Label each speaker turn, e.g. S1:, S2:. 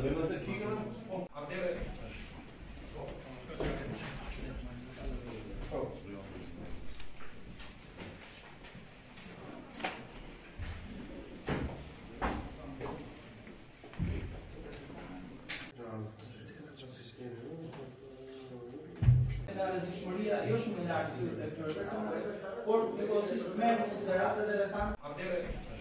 S1: Nga rrezikshmëria jo shumë e lartë e këtyre personave, por negocisht merr konsiderat edhe rrethana.